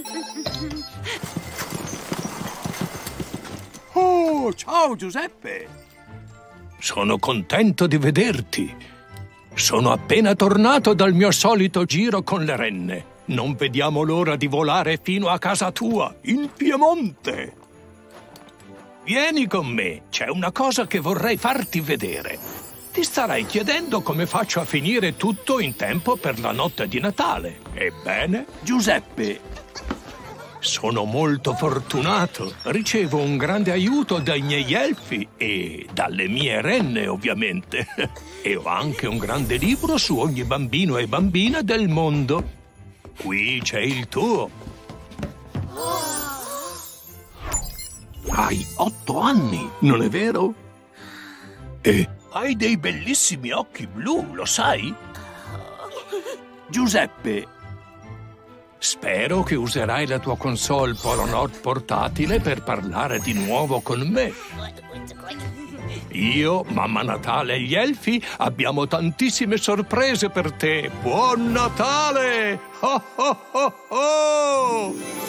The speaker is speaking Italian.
Oh, ciao Giuseppe! Sono contento di vederti. Sono appena tornato dal mio solito giro con le renne. Non vediamo l'ora di volare fino a casa tua, in Piemonte. Vieni con me, c'è una cosa che vorrei farti vedere. Ti starai chiedendo come faccio a finire tutto in tempo per la notte di Natale. Ebbene, Giuseppe, sono molto fortunato. Ricevo un grande aiuto dai miei elfi e dalle mie renne, ovviamente. E ho anche un grande libro su ogni bambino e bambina del mondo. Qui c'è il tuo. Hai 8 anni, non è vero? E hai dei bellissimi occhi blu, lo sai? Giuseppe, spero che userai la tua console Polonort portatile per parlare di nuovo con me. Io, Mamma Natale e gli elfi abbiamo tantissime sorprese per te. Buon Natale! Oh oh oh oh!